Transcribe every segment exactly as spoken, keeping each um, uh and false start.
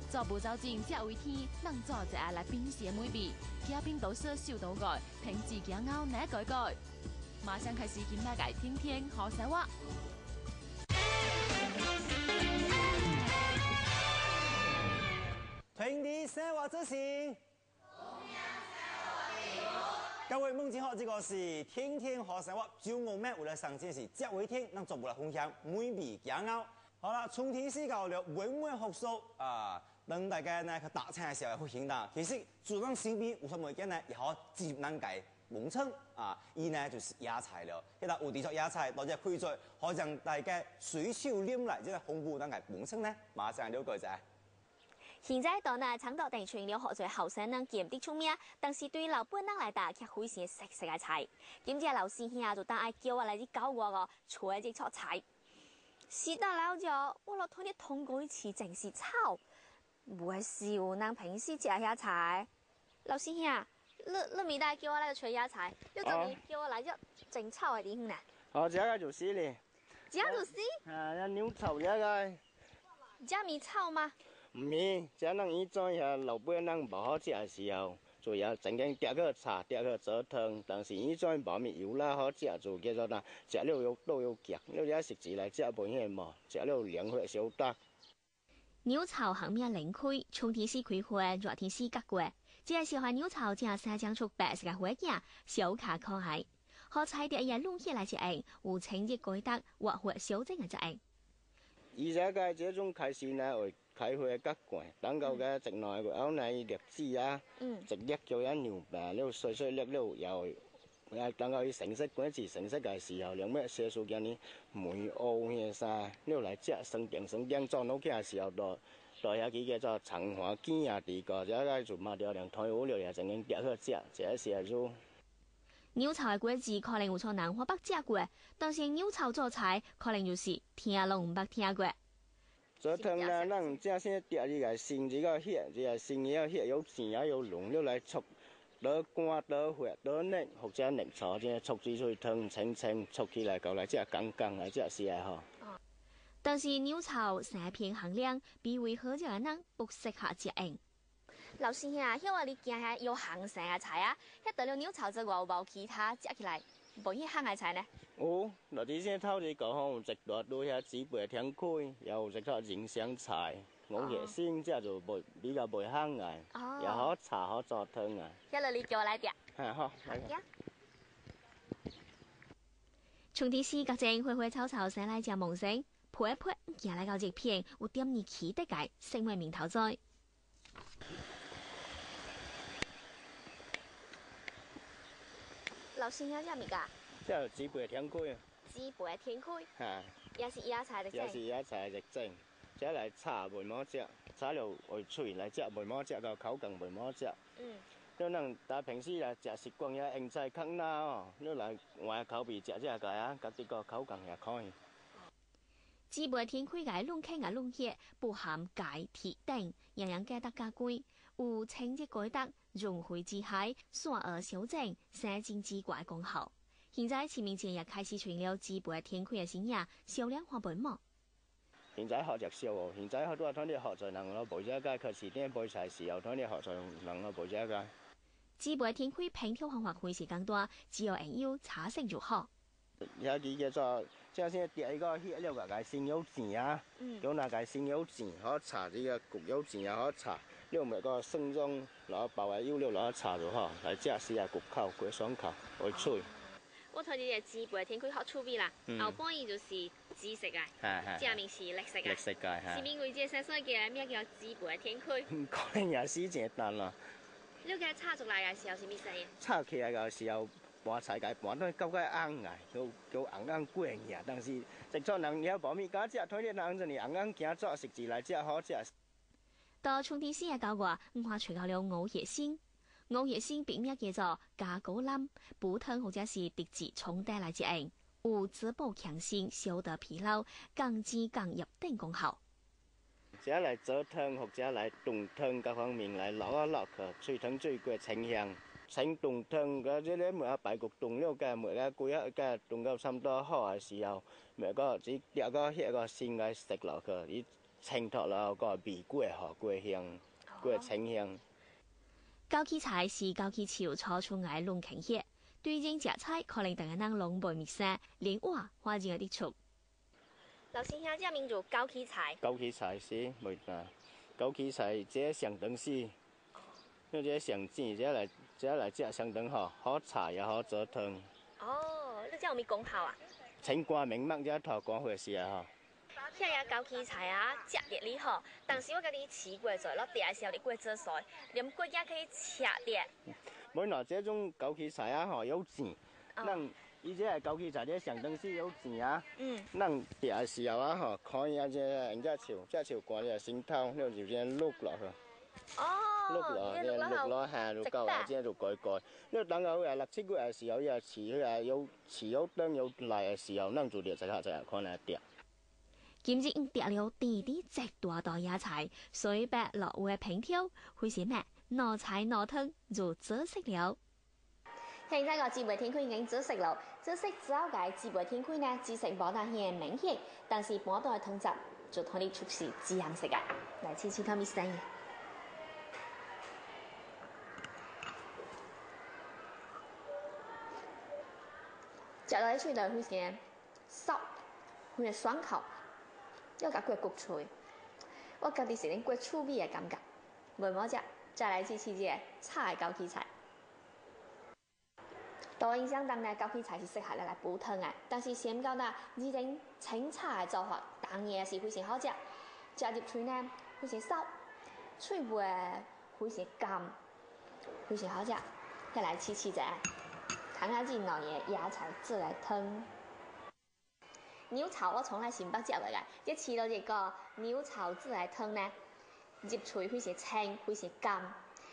做步骤前，这位天能做一下来冰鲜美味，加冰豆豉小豆盖，平时夹咬哪改改。马上开始今日嘅天天好生活。 天地生活之行。各位梦见好，这个是天天好生活，就我们为了上件事，这位天能做不来分享美味佳肴。好了，从天时教了稳稳学熟啊，等大家呢去打餐的时候会听到。其实主张身边有什么嘢呢，也好接难解蒙称啊，伊呢就是野菜了。现在有地作野菜，大家可以做，好让大家随手拈来，即係紅布等解蒙稱呢，馬上了解者。 現在到呢，倡導定全了學在後生人檢的出名，但是對老本人來打卻會是食食嘅菜。點知老師兄就當愛叫我嚟啲教我個菜隻炒菜。是得了就我落同你通過一次正式炒，唔係少人平時食下菜。老師兄，你你未帶叫我嚟個炒菜，你就未叫我嚟只正炒係點呢？ 哦，這個就是咧。 這樣就是？ 啊，要牛炒這個。 這咪炒嗎？ 唔係，這人以前下老輩人無好食嘅時候，就要整間碟個茶，碟個做湯。但是以前冇咩油啦好食，就叫做啦，食了又都又夾，了也食字嚟食冇嘢嘛，食了涼血少得。 牛草行面零開，春天時開花，熱天時結果。只係喜歡牛草，正生長出白色嘅花葉，小卡可愛。好彩啲嘢弄起來就硬，有清熱改得，活活小整嘅就硬。 而且嘅這種開始呢會開花結果，等到嘅直內個後呢粒子啊，直粒叫一牛白，了碎碎粒了又。等佢成色嗰時成色嘅時候，兩咩色素嘅呢梅奧嘅晒，呢度嚟隻生定生定裝到嘅時候，代代下幾個做橙花堅啊啲個，就係做乜掉兩台好了，又整緊碟去隻，這時候做。 牛草嘅果子可能有錯南華北食過，但是牛草做菜可能就是聽攏唔捌聽過。 做湯呢，咱這些碟呢個先這個血，這個先要血有甜也有濃，了嚟促。得乾得血得嫩，或者嫩炒即係促煮出去湯清清，促起來夠嚟即係乾乾嚟即係試下嗬。 但是牛草成片行量，比為好食嘅人不適合食硬。老師兄啊，因為你見下有行成嘅菜啊，一到了牛草之外冇其他食起來，冇啲行嘅菜呢？ 哦，嗱啲先偷啲講，直落到下紫背天區，又食到人香菜。我熱先之後就袂比較袂香嘅，又好茶好做湯啊。 一路你叫我來碟。 係好。好呀。從啲絲隔正灰灰臭臭寫嚟隻夢醒，潑一潑，夾嚟嚿一片，有點兒起得解，成為面頭菜。老師兄食咩㗎？ 即係紫背天區啊。 紫背天區。 係。 也是野菜的整。 也是野菜的整。這嚟炒袂冇食，炒了會脆嚟食袂冇食個口感袂冇食。嗯。你能但平時嚟食習慣嘅ing菜坑啦哦，你嚟換口味食隻個啊，咁啲個口感也可以。 紫背天區嘅弄輕啊弄血，不含鈣鐵等，樣樣加得加貴，有清熱改得，溶血止海，散而小整，生精之怪功效。現在前面前日開始傳了紫背天區嘅新嘢，銷量化本冇。 現在學着少哦，現在好多睇啲學在能夠培養嘅，佢時啲培齊時候睇啲學在能夠培養嘅。 紫背天區平挑方法會是更多，只要人要炒成就好。 有啲叫做即係先跌一個血了個嘅先有錢啊，有那個先有錢可炒啲嘅焗有錢也可炒，了咪個生中攞包嘅腰了攞炒就好，嚟即係試下焗口焗爽口會脆。 我睇啲嘢紫背天區好出味啦，後半伊就是紫色嘅，下面是綠色嘅。綠色嘅，係。前面嗰隻細細嘅咩叫紫背天區？ 可能也是簡單啦。 你嘅炒出嚟嘅時候是咩聲嘅？ 炒起來嘅時候，拌菜嘅拌都夠嘅硬嘅，叫叫硬硬貴嘅，但是食咗人有保密家隻，睇啲人就你硬硬驚咗食字嚟隻好食。 到春天時嘅教話，我話除夠了熬夜先。熬夜先變咩叫做加高冧，補湯或者是滴子沖帶來食用，有滋補強心、消得疲勞、降脂降入等功效。 這嚟做湯或者嚟凍湯各方面嚟落一落去，最湯最貴清香。清凍湯嘅即係每一排焗凍了嘅，每一攰一嘅凍到差唔多好嘅時候，每個只掉個一個鮮嘅食落去， 清脱了，個味過好過香，過清香。 枸杞菜是枸杞樹初出嘅龍芹葉，對應食菜可能大家能龍背面聲，連話花錢嘅啲醋。老師兄，這名做枸杞菜。 枸杞菜是袂啊，枸杞菜這上等是，因為這上正，這來這來食上等好，好炒也好做湯。 哦，你這有咩功效啊？ 清肝明目這頭肝火事啊！ 遐呀枸杞菜啊，食熱哩好，但是我家己試過咗咯，第二時候你過做菜，連骨也可以吃啲。 每拿這種枸杞菜啊，吼有錢，咱伊這枸杞菜這上等是有錢啊。嗯。咱第二時候啊，吼看伊啊這人家樹，這樹乾了心頭，了就這碌落去。 哦。 碌落，這碌落下就夠啊，這就改改。了等到啊六七月嘅時候，伊啊遲啊有遲有燈有來嘅時候，咱就嚟食下食下看下掉。 今日用掉了地啲隻大袋野菜，水白落嘅平挑，會寫咩？攞菜攞湯就做食了。現在個智慧天氣已經做食了，做食之後嘅智慧天氣呢，只成冇大顯明顯，但是冇到嘅湯汁就同你出示自然食嘅。嚟試試睇咩聲嘅。食落去就會寫濕，會爽口。又甲過焗脆，我家己是連過醋味嘅感覺，袂冇食。再來試試這個炒嘅枸杞菜。大印象當然枸杞菜是適合嚟來補湯嘅，但是先講啦，呢種清炒嘅做法當然是非常好食。食入嘴呢，非常濕，脆味非常甘，非常好食。再來試試者，睇下啲老爺野菜做來湯。鳥巢我從來是唔捌食嚟嘅，一試到這個鳥巢自來湯呢，入嘴非常清，非常甘。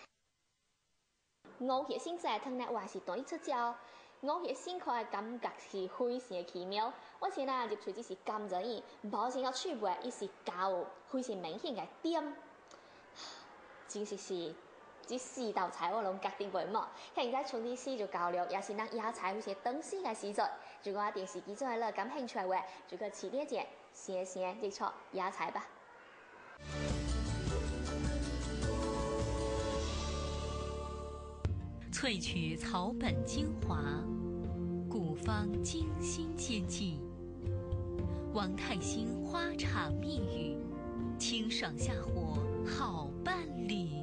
牛血鮮自來湯呢，我還是當一出招。牛血鮮佢嘅感覺是非常奇妙。我先啦入嘴只是甘咗而，冇先個脆味，伊是夠非常明顯嘅甜。真是是。這四道菜我攏家己袂冇，現在從啲試就夠了，也是咱野菜有些東西嘅食材。如果電視機做了感興趣嘅話，就可試啲隻新鮮熱炒野菜吧。 萃取草本精華，古方精心煎製，王太興花茶蜜語，清爽下火好伴侶。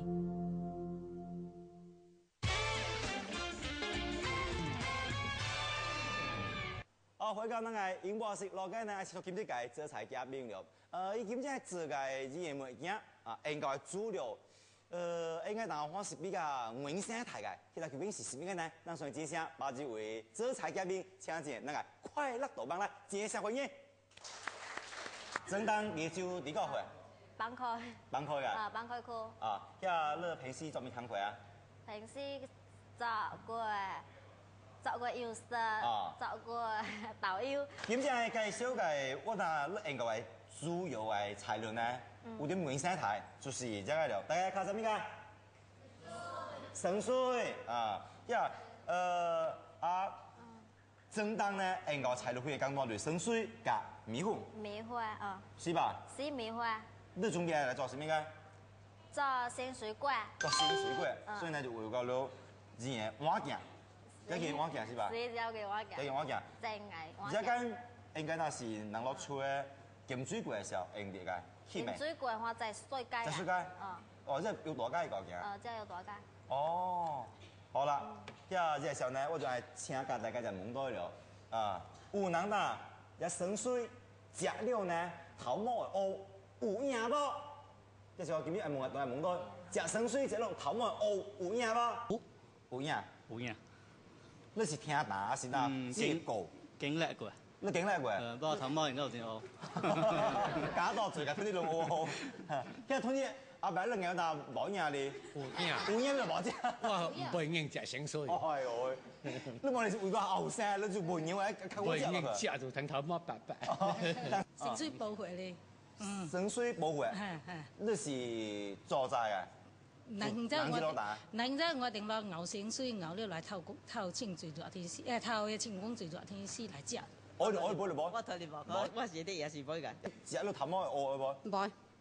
哦，回到那個英博士，老街呢是做今日嘅做菜嘉賓了。呃，伊今日做嘅語言物件啊，應該主流，呃，應該大家是比較原生態嘅。其實佢平時是邊個呢？咱上接聲，把這位做菜嘉賓請進那個快樂豆幫來介紹歡迎。正當你就幾個歲？ 幫開。 幫開嘅。 啊，幫開課。 啊，呀，你平時做咩工課啊？ 平時做過。做過幼師，做過導遊。 點解介紹嘅我哋你應該係主要嘅材料呢？有啲原生態，就是這個了。大家看什麼個？生水啊，呀，呃啊，正當呢應該材料可以講到對生水加米粉。 米粉啊。是吧？ 是米粉。 你準備嚟做什麼個？ 做鮮水果。 做鮮水果，所以呢就會講到熱碗鏡。這件碗鏡是吧？ 是這件碗鏡。 這件碗鏡。 正嘅碗鏡。 這間應該那是能攞出嘅鹹水果嘅時候用啲嘅。 鹹水果嘅話在水街。 在水街。嗯。哦，即係要大街個鏡。 哦，即係要大街。 哦，好啦，即係呢個時候呢，我就係請教大家就問多了。啊，有人呐，一生水食了呢，頭毛會烏，有影無？即係話今日係問係問多，食生水食了頭毛會烏，有影無？有影。 有影。 你是聽打還是哪？經過經歷過。 你經歷過？ 誒，不過頭毛然之後先學。 假多最近佢啲都冇學，因為通知阿伯你有但冇影你。 有影。 有影就冇啫。 我唔會用食生水。 哦係喎，你冇你會個後生，你就唔用喺溝我食。唔用食就等頭毛白白。 生水保護咧。 嗯。生水保護。係係。你是做齋嘅？ 能者我能者我定攞牛生水牛了來透透清最熱天時，誒透嘅清風最熱天時來食。 我我幫你幫。 我同你講，我我是啲嘢是幫㗎。 食咗頭毛會餓嘅噃。 唔會。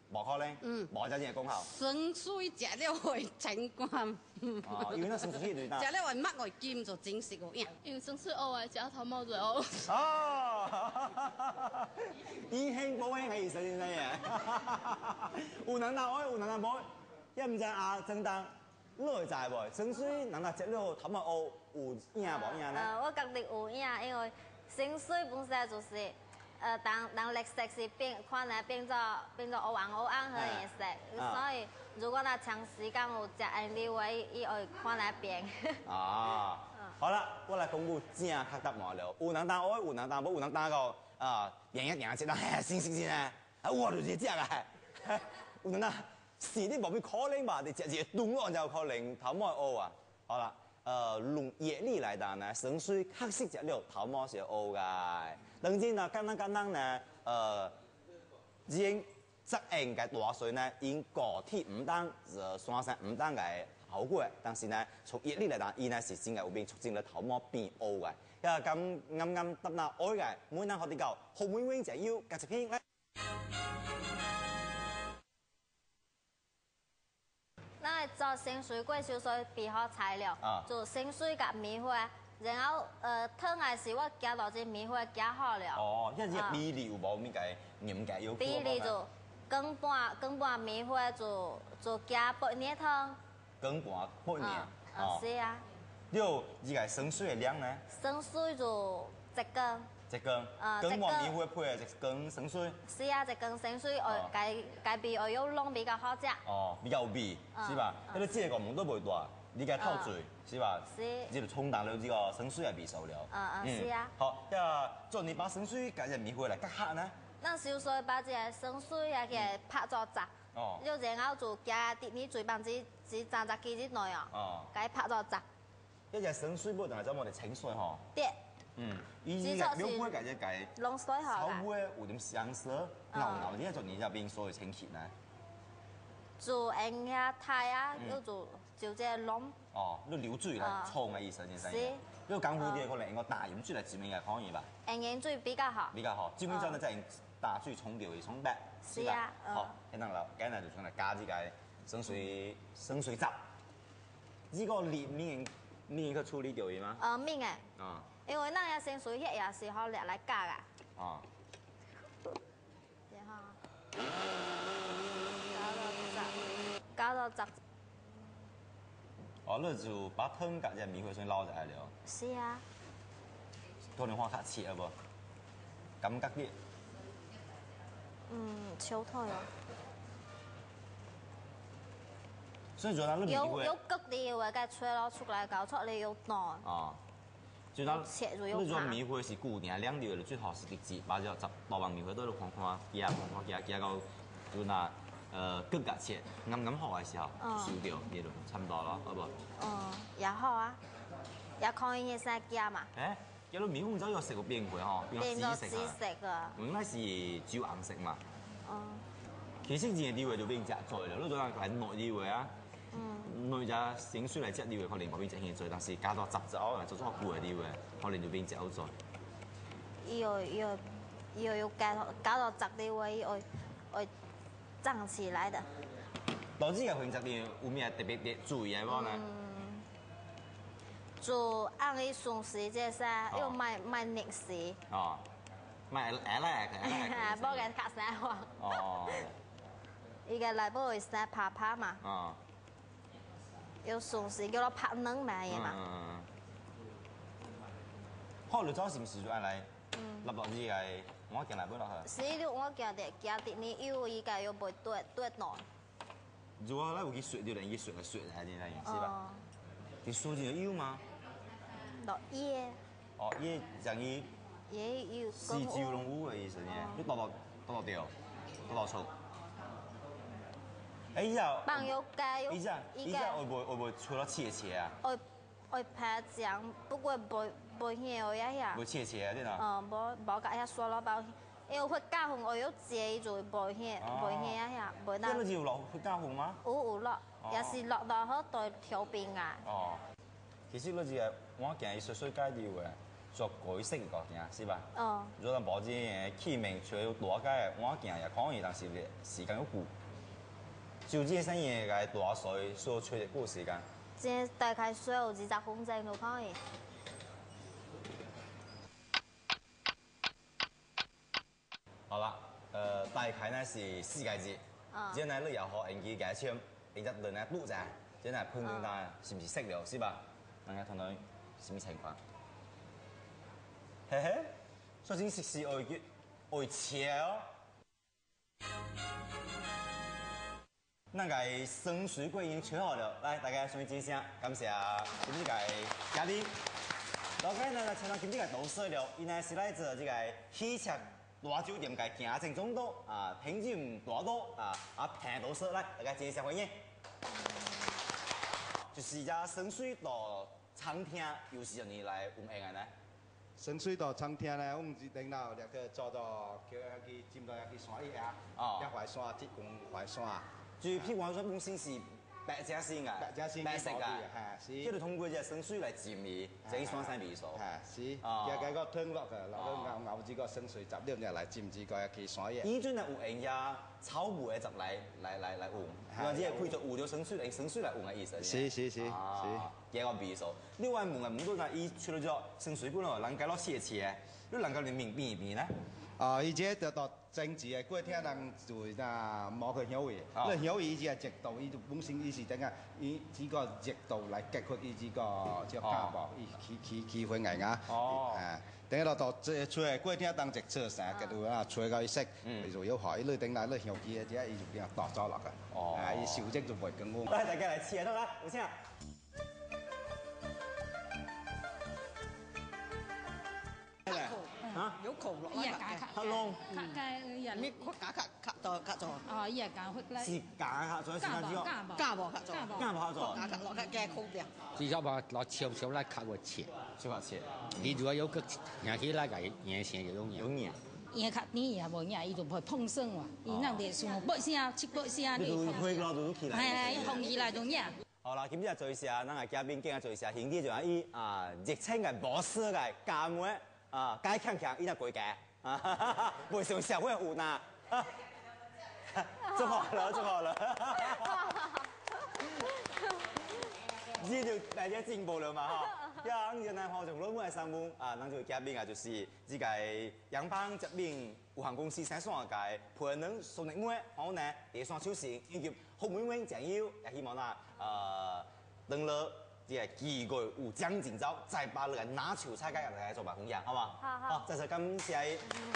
无可能，嗯，无才真係功效。 生水食了會清官， 哦，因為那生水最大。 食了會抹會金就真實個樣。 因為生水黑啊，食頭毛就黑。 哦，以興保興係意思先生嘅。有人拿愛，有人拿無，也唔知啊，正當。你會知無？生水人拿食了頭毛黑，有影無影呢？ 呃，我覺得有影，因為生水本身就是。呃，當當綠色是變，可能變咗變咗黑黃黑黃嘅顏色，啊、所以如果那長時間有食安利話，伊會可能變。 啊，好啦，我來公布正確答案了。有人答我，有人答無，有人答個啊，贏一贏一隻，嘿，行行行啊，我就是這個，有人答是你無必可能吧？你食一個頓就可能頭毛黑啊。好啦，呃，用葉理來答呢，生水確實食了頭毛是黑嘅。當然啦，簡單簡單呢，呃，因質應嘅大水呢，因個體唔當，呃，山山唔當嘅效果，但是呢，從葉理嚟講，伊呢是真係有變促進咗頭毛變黑嘅。因為咁啱啱答嗱愛嘅，每人學啲夠，好永永就要繼續編咧。 那做生水粿燒水必好材料， 啊、 就生水กับ米花。然後，呃，湯嘅時我加落隻米花加好了。 哦，因為米料冇咩計，鹽計要。 米料就更半更半米花就就加半年湯。 更半半年。 哦，是啊。 了，依個生水嘅量呢？ 生水就一羹。 一羹。啊，更半米花配嘅一羹生水。 是啊，一羹生水，哦，介介比我有濃比較好食。 哦，比較有味，是吧？嗰啲這個門都唔會大。你嘅透水是吧？ 是。 呢度沖淡了呢個生水嘅味素了。 嗯嗯，是啊。 好，呀，做你把生水加入米花嚟隔下呢？ 那燒水把隻生水啊嘅拍咗汁。哦。了然後就加啲你嘴巴只只炸炸幾之內啊。哦。加拍咗汁。 一隻生水煲定係走我哋清水嗬？ 對。 嗯。依個米花加一計。 濃水嗬。 炒粿有點香色，牛牛啲做你入邊所謂清潔呢？ 做人家太啊，要做。就這籠哦，你流水嚟沖嘅意思先生。 是。 呢個港府啲可能用個大鹽水嚟煮麵嘅可以吧？ 鹽水比較好。 比較好，基本上呢就係大水沖掉，沖白。 是啊。 好，等等啦，跟住就上嚟加呢個生水生水汁。呢個裂面面佢處理掉嘅嗎？ 呃，面嘅。 啊。 因為那個生水葉也是好嚟嚟加㗎。 啊。 然後加到汁，加到汁。 哦，那就把湯夾隻米花先撈入嚟了。 是啊。 可能花卡切啊不？感覺啲。 嗯，超推啊。 所以就嗱，你米花。 有有吉啲嘅，梗係吹攞出嚟搞出嚟要耐。 哦。就嗱，你做米花是固定兩條嘅，最好是直接把隻汁倒完米花都喺度看看，夾看看夾夾到就嗱。呃，更加切，啱啱好嘅時候燒掉，呢度差唔多咯，好唔好？ 嗯，也好啊，也可以生加嘛。 誒，有啲米粉酒有食過變過嗬，變咗紫色啊。 原來是酒顏色嘛。 嗯。 其實呢啲味就變隻菜啦，你做下係內啲味啊。嗯。內隻整水嚟隻啲味，可能冇變隻現在，但是加多汁汁可能做咗好攰啲味，可能就變隻好在。 要要要要加加多汁啲味，要要。漲起來的。 老子嘅混雜啲有咩特別啲注意嘅喎呢？ 嗯，做按你順時即係，要買買逆時。 哦，買 L 嚟嘅。 係，幫佢卡晒喎。哦。依個嚟幫佢曬拍拍嘛。哦。要順時叫我拍冷埋嘢嘛。嗯。 好，你早時唔時就按嚟，立落啲係。我見嚟搬落去。是你我見啲見啲你要依家要背對對耐。 如果咧會佢雪掉定佢雪係雪係點樣是吧？佢雪就要嘛？ 落椰。 哦，椰就係。 椰要。 豉椒龍烏嘅意思呢？你倒落倒落掉，倒落醋。誒，依家。 放油加油。 依家依家會唔會會唔會除咗切切啊？ 會會拍醬，不過背。背嘢我一下， 背切切啲啦。 嗯，冇冇夾一下刷落包，因為佢加紅我要自己做背嘢，背嘢一下，背得。 咁你要落去加紅嗎？ 有有落，也是落到好對條邊啊。 哦，其實嗰隻我見係水水解掉嘅， 做改色个件，是吧？ 哦。 如果保证器皿除了大概碗件也可以，但是时間要久。就這生意嘅大水所吹嘅嗰個時間。 這大概需要二十分鐘就可以。 好啦，呃，大概呢是四個字。啊。之後呢，你又學人機嘅簽，然之後人呢錄在，之後呢判斷下是唔是識了，是吧？大家睇睇什麼情況？嘿嘿，首先試試愛月愛潮。那個生水果已經吹好了，來大家送去支聲，感謝今日嘅嘉賓。大家呢請到今日嘅導師了，原來是來自這個喜茶大酒店嘅行政總督啊，品質大多啊啊平導師，來大家接一下歡迎。就是只生水到餐廳，有時你來有咩呢？ 生水到餐廳呢，我們一定要入去做到叫去浸到去山葉啊，一塊山，鐵公塊山。就譬如話說，本身是白夾先嘅，白夾先白色嘅，係是。即係通過隻生水嚟浸味，整酸山味素。係是。哦。嘅個湯落嘅，落個牛牛子個生水汁，呢樣嚟浸住個去山葉。依種係有人家炒梅嘅汁嚟嚟嚟嚟換，或者係配做換咗生水嚟生水嚟換嘅意思。是是是是。嘅個味素。另外問嘅唔多係依除咗咗生水果咯，能夠攞切切，你能夠你明邊邊咧？啊，而且就到政治嘅嗰天人就啊冇佢曉味，因為曉味伊只係直道，伊就本身伊是點啊？伊只個直道嚟激發伊只個只家暴，伊起起起會硬啊！哦，誒，等下到即係出嚟嗰天當直車成日嘅啊，出嚟識，伊就要學，伊等下你曉記嘅只，伊就變啊打咗落嘅。哦，誒，伊小職就唔會咁好。來，大家嚟試下得啦，有請。啊，有口咯，伊係假卡，龍，卡嘅人，咩假卡卡到卡咗？哦，伊係假血咧。是假卡咗，假冇，假冇卡咗，假冇卡咗，假卡落嘅假口啲。至少話攞潮潮嚟卡個切，少下切。你如果有個硬起來個硬線就用硬。用硬。硬卡你也冇硬，伊就會碰生喎，伊那啲算不聲，切不聲，你碰。會攞到起來。係係，碰起來就硬。好啦，今日做下，咱嘅嘉賓今日做下，兄弟就係伊啊熱情嘅模式嘅價妹。啊，該強強，伊那改改，啊，為什麼社會有呢？做好了，做好了，呢就大家進步了嘛哈。呀，原來我從老母嚟上門啊，咱就嘉賓啊，就是呢個陽邦疾病有限公司生產嘅培能數力妹，好呢，地雙超市以及好妹妹醬油，也希望啦，呃，等了。即係機會有獎競走，再把你個拿球拆開嚟做埋紅樣，好嘛？好，好，再次感謝。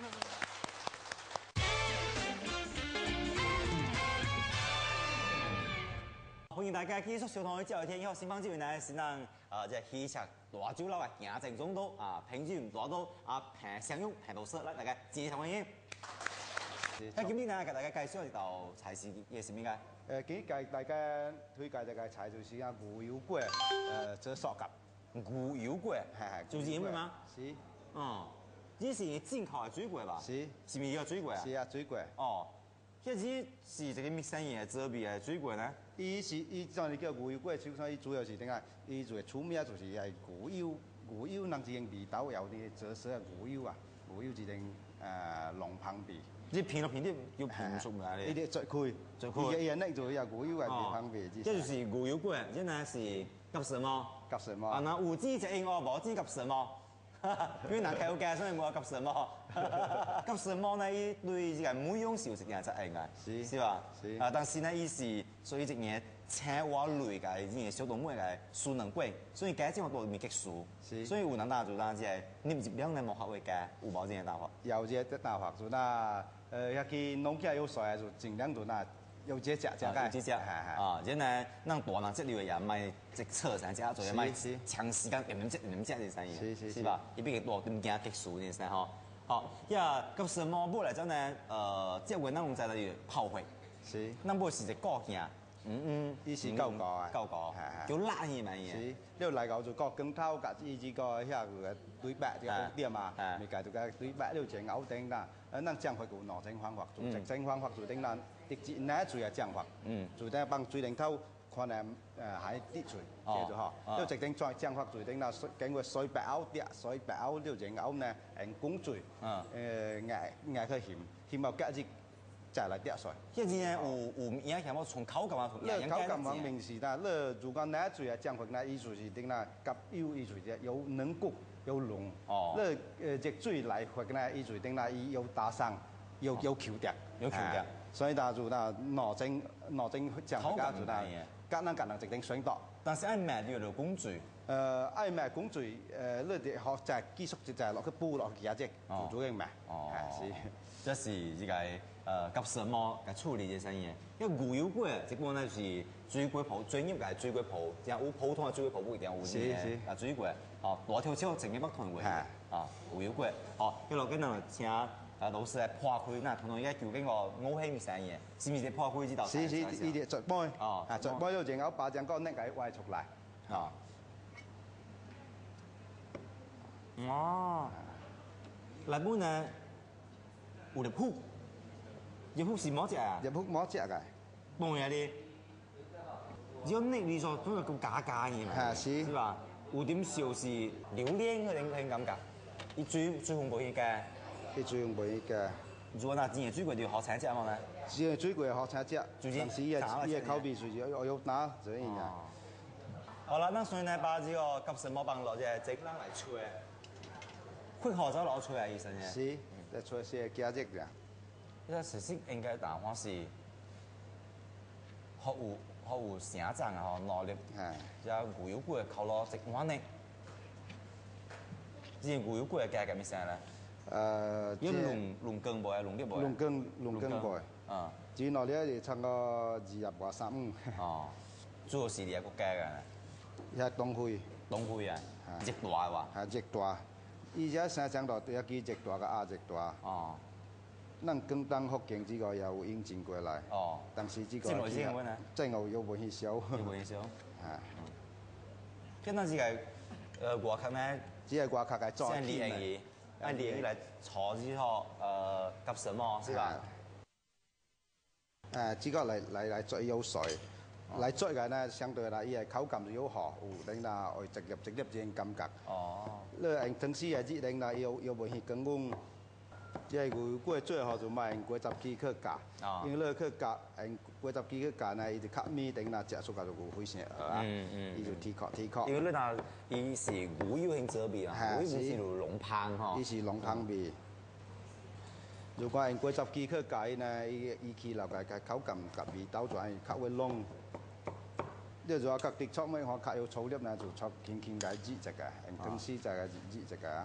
歡迎大家繼續收睇朝日天以後，先方之源呢是咱啊即係喜茶大酒樓嘅行政總督啊，品質大多啊平享用平到色，嚟大家支持歡迎。咁今日呢，給大家介紹一道菜是嘢是咩嘅？誒，今日介大家推介一個菜就是啊牛油果，誒做sauce夾。牛油果，係係，就是咁嘅嗎？是。哦，呢是進口嘅水果吧？是。是咪個水果啊？是啊，水果。哦，即係是一個咩生意嘅做味嘅水果呢？伊是伊叫你叫牛油果，就算伊主要是點解？伊最出名就是係牛油，牛油能是用味道有啲做成牛油啊，牛油一定誒濃香味。啲片落片啲叫片熟㗎，呢啲最開最開。一人呢就有牛油嘅地方味。這就是牛油果，現在是夾什麼？夾什麼？啊，那有知就應我無知夾什麼？因為人口價所以冇夾什麼。夾什麼呢？伊對這個每樣小食嘅就應該，是是吧？是。啊，但是呢，伊是所以一嘢青蛙類嘅呢個小動物嘅素能貴，所以解正我都未激素。是。所以有人打做單只係，你唔是兩年冇學會解，有冇這樣打法？有這個打法做那。呃，要去農家有水就盡量做那有這隻隻嘅，有這隻，係係。啊，即係咱大人質量也賣即測成隻，做嘢賣長時間點點隻點隻嘅生意，是是是吧？伊比較多點驚激素嘅生嗬。好，因為咁什麼不嚟講呢？呃，即係咱用在例如炮灰，是。咱不是隻高件，嗯嗯，伊是高高啊，高高，係係。叫辣嘢咪嘢。是，呢個嚟講就高更偷夾伊只個遐個對白嘅好啲嘛，咪介到個對白了就咬定啦。誒，咱降法有兩種方法，做直正方法做頂咱直接呢做係降法，做頂幫水龍頭可能誒喺啲水嘅咗嗬，呢直定再將發水定啦，經過水白歐啲水白歐呢隻歐呢，誒公水，誒嗌嗌佢鹹鹹到吉啲就嚟啲水。 即係有有而家有冇從口感啊？ 呢口感方面是啦，呢如果呢水啊將發呢，依水是定啦，夾有依水嘅有能焗有濃，呢誒隻水嚟發呢依水定啦，有打生有有橋碟， 有橋碟。 所以大家做啦，攞整攞整將發家做啦。簡單簡單直定水多， 但是愛買呢個工序， 誒愛買工序誒，呢啲學就係技術就係落去煲落去嘅啫，做做嘅買。 哦，是，這是呢個誒夾什麼嘅處理嘅生意。因為牛油粿即個呢是水粿鋪專業嘅水粿鋪，即係有普通嘅水粿鋪唔一定有嘅。啊水粿，哦大條超整嘅北團粿，啊牛油粿，哦一路跟住請。啊，老師嚟破開，嗱，同同而家叫緊個牛氣生意，是唔是破開呢道菜？ 是是，呢啲絕杯， 哦， 啊絕杯都淨有把隻個拎嚟挖出嚟， 啊，哦，日本呢有入鋪，入鋪是乜隻啊？ 入鋪乜隻嘅？ 冇嘢啲，只有呢你所都係咁假假嘅嘛， 係是， 是吧？有點少是榴蓮嗰種感覺，你最最紅嗰嘅。 佢最用佢嘅， 如果嗱，之前最貴就學請隻啊嘛咧， 之前最貴學請隻，但是依個依個口味隨住我有拿所以嘅。 好啦，那所以呢，把呢個急什麼幫攞隻整翻嚟吹，佢何走攞吹啊？醫生嘅。 是，嚟吹是加隻嘅。 呢個其實應該答案是學有學有成長啊，學努力。係。有牛油粿靠攞直彎呢，之前牛油粿嘅價格咩聲咧？誒，因為龍龍羹粿啊，龍啲粿。 龍羹龍羹粿。啊。至於內咧就差個二十或三五。哦。 主要是啲國家嘅。 係東區。 東區啊。極大喎。 係極大。而且生長到有幾極大嘅亞極大。哦。咱更當福建這個有引進過來。哦。但是這個。即係先揾啊。即係我要揾去燒。要揾去燒。係。跟住是個誒外殼咧。 只係外殼嘅裝添。按連嚟炒之後，誒夾什麼是吧？ 誒，這個嚟嚟嚟最有水，嚟最嘅呢相對嚟，伊係口感要好，有等啦，會直入直入正感覺。哦。呢誒平時係只等啦，要要會去更工，即係佢過最後就賣過十幾克價。哦。因為呢克價誒過十幾克價呢，伊就較咪等啦，隻數價就會非常啊。嗯嗯。伊就提高提高。因為呢嗱，伊是牛油性質味啊，牛油是濃香嗬。伊是濃香味。如果係過十幾克價呢，伊伊起落嘅嘅口感特別豆就係較會濃。呢就話各地出咩，我較有粗粒呢，就出輕輕嘅脂質嘅，更絲就係脂質嘅。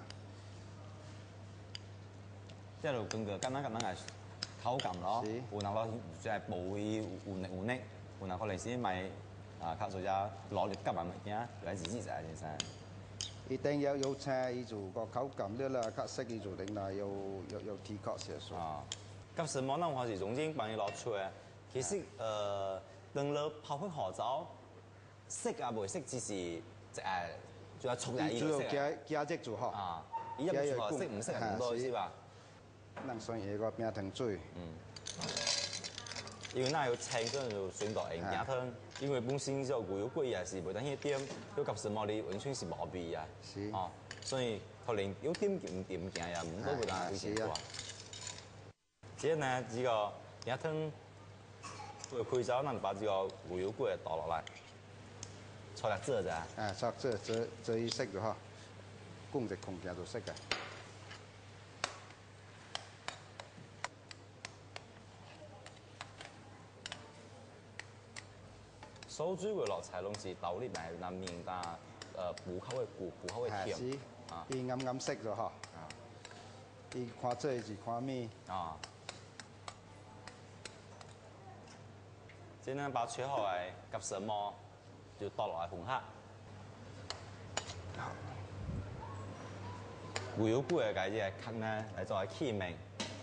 即係就更加簡單簡單係口感咯，有能攞即係補伊有力有力，有能可能先買啊，較做只攞力急慢物件，有啲脂質啊，其實。一定要有青，伊做個口感啲啦，較色伊做定啦，有有有提高些數。啊，咁什麼呢？我是中間幫你攞出嚟，其實誒，等你泡開好早，色啊唔色，只是誒，仲有沖下伊個色。主要加加隻做好。啊，伊一唔錯，色唔色咁多是吧？能算一個冰糖水。嗯。因為那有青嗰就選擇用冰糖，因為本身就牛油粿也是袂等迄點，要夾什麼你完全是無味啊。是。哦，所以可能有點唔點勁呀，唔多會當非常多。接呢，這個冰糖會開咗，咱把這個牛油粿倒落來，炒嚟做咋？誒，炒做做做伊色就好，供隻空間就色嘅。所煮嘅落菜攏是豆粒嚟，南面但誒補口嘅固，補口嘅甜。啊，伊暗暗色咗嗬。啊，伊看這是看咩？啊。即係把切好嚟夾什麼，就倒落嚟烘下。牛油粿嘅介隻殼呢，嚟作為起名。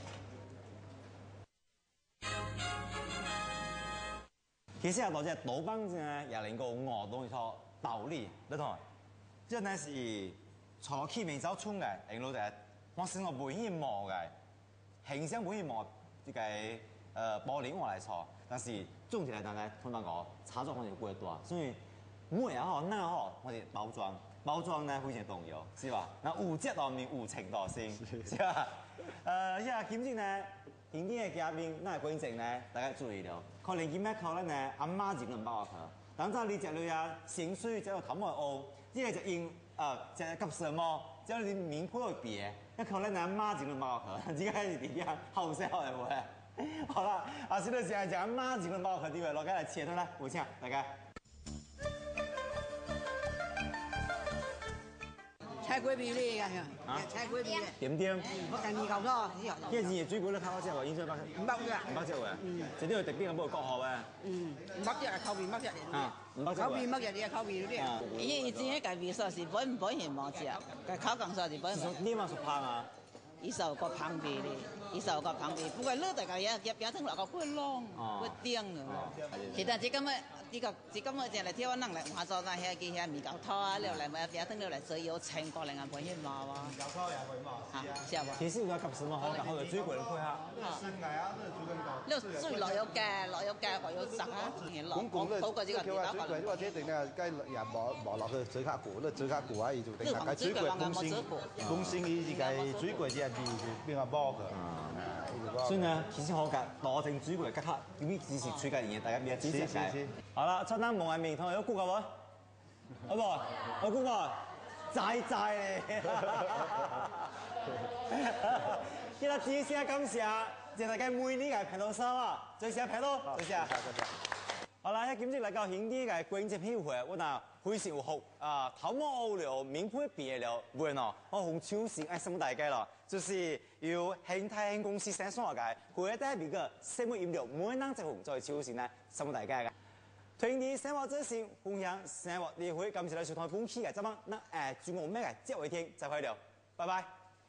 其實啊，多隻豆幫子呢，也能夠熬到一套道理，你睇，即係呢是炒起面走葱嘅，用老隻，我先我本意磨嘅，形象本意磨，即係誒玻璃我嚟炒， 但是总体来讲呢，通常讲差状况就不会大，所以每也好，那好，我哋包装包装呢非常重要，是吧？那有质方面有程度性，是吧？呃，依下今日呢，今天嘅嘉賓那係觀眾呢，大家注意了，可能今日可能呢阿媽就能包佢，等陣你食了呀，鹹水之後頭毛烏，呢個就因呃就急什麼，之後你面鋪會別，一可能呢阿媽就能包佢，呢個係點樣後生學嘅會。好啦，啊，現在時間講媽就能包佢啲位，落緊嚟切咗啦，有請大家。 菜龜皮咧，啊，菜龜皮。 點點？ 我近二嚿多， 呢個二水果咧，烤只喎，煙水包。 五百隻。 五百隻喎。嗯。就呢個特別咁幫佢割殼嘅。 嗯。五百隻啊，扣片百隻嚟。 啊。五百隻。 扣片百隻啲啊，扣片嗰啲啊。 伊以前嘅味素是本唔本現冇食，佢烤港素是本。 呢嘛屬胖啊？ 伊受個胖味咧，伊受個胖味，不過你大家也也變成落個骨窿，骨釘咯。其實只咁嘅，呢個只咁嘅就嚟挑人嚟話做那些嘅遐米糕湯啊，你嚟咪變成你嚟水有青過嚟啊，本身嘛喎。 米糕湯也會嘛？ 嚇，是啊。 其實有個及時嘛，好，然後就水果配下。 生嘅啊，呢個水果。 呢水落有雞，落有雞，落有汁啊。 咁講咧，即係話水果，或者定咧雞又磨磨落去水卡股，咧水卡股啊，要做定下雞水果公先，公先呢啲雞水果啲人啲邊個幫佢？ 所以呢，其實好㗎，攞正水果嘅吉克，點知只是吹緊嘢，大家別支持嘅。好啦，出單蒙眼面同有估嘅喎，好冇？我估個齋齋咧。依家只先咁時啊，就大家每年嘅平到收啊，最時平到，最時啊。好啦，喺檢測嚟到顯啲嘅觀眾票會，我嗱非常好啊，頭毛烏了，面配別了，唔喏，我紅超市誒什麼大計咯，就是要興泰興公司生產嘅，會帶別個什麼飲料，每人就紅在超市呢，什麼大計嘅。推啲生活資訊，分享生活例會，今次嚟小台風氣嘅，怎麼那誒主我咩嘅，接為聽就可以了，拜拜。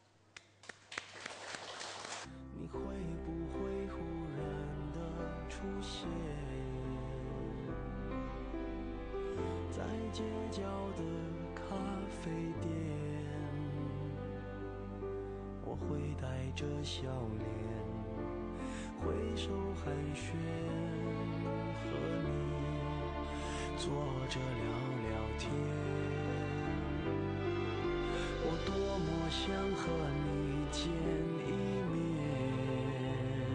你會不會忽然的出現在街角的咖啡店，我會帶着笑臉揮手寒暄，和你坐着聊聊天，我多麼想和你見一面，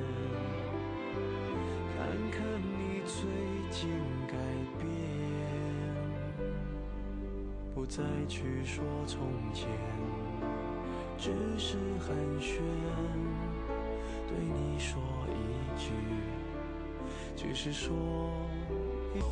看看你最近改變，不再去說從前，只是寒暄，對你說一句，只是說一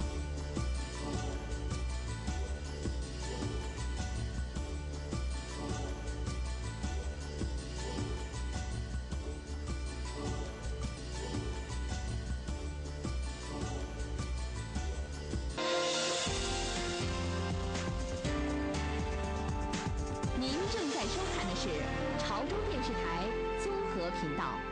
您正在收看的是潮州电视台综合频道。